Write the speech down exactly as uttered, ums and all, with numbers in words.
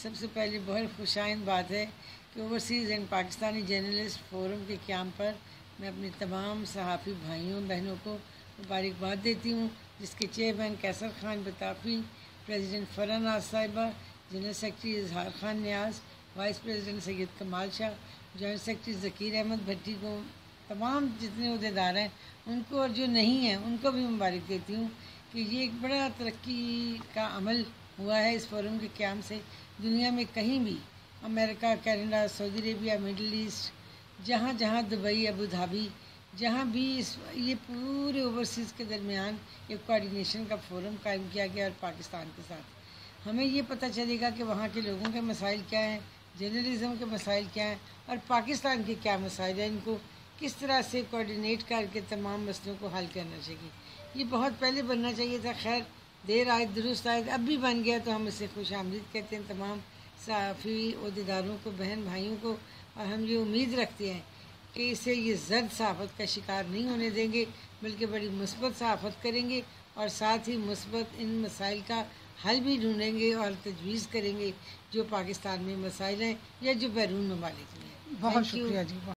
سب سے پہلے بہت خوش آئند بات ہے کہ overseas and Pakistani journalist forum کے قیام پر میں اپنے تمام صحافی بھائیوں بہنوں کو مبارکباد دیتی ہوں، جس کے چیئرمین کیسر خان بطافی، پریزیڈنٹ فرح ناز صاحبہ، general secretary Izhar Khan Niaz, vice president Syed Kamal Shah, joint secretary Zakir Ahmed Bhatti کو، تمام جتنے عہدیدار ہیں ان کو، اور جو نہیں ہیں ان کو بھی مبارک دیتی ہوں کہ یہ ایک بڑا ترقی کا عمل ہوا ہے اس فورم کے قیام سے۔ دنیا میں کہیں بھی، امریکہ، کینیڈا، سعودی عربیہ، مڈل ایسٹ، جہاں جہاں دبئی، ابوظہبی، جہاں بھی اس یہ پورے اوورسیز کے درمیان ایک کوارڈینیشن کا فورم قائم کیا گیا، اور پاکستان کے ساتھ ہمیں یہ پتہ چلے گا کہ وہاں کے لوگوں کے مسائل کیا ہیں، جرنلزم کے مسائل کیا ہیں، اور پاکستان کے کیا مسائل ہیں، ان کو کس طرح سے کوارڈینیٹ کر کے تمام مسئلوں کو حل کرنا چاہیے۔ یہ بہت پہلے بننا چاہیے تھا، خیر دیر آئے درست آئے، اب بھی بن گیا تو ہم اسے خوش آمدید کہتے ہیں تمام صحافی عہدیداروں کو، بہن بھائیوں کو، اور ہم یہ امید رکھتے ہیں کہ اسے یہ زرد صحافت کا شکار نہیں ہونے دیں گے، بلکہ بڑی مثبت صحافت کریں گے، اور ساتھ ہی مثبت ان مسائل کا حل بھی ڈھونڈیں گے اور تجویز کریں گے جو پاکستان میں مسائل ہیں یا جو بیرون ممالک میں ہیں۔ بہت شکریہ جی۔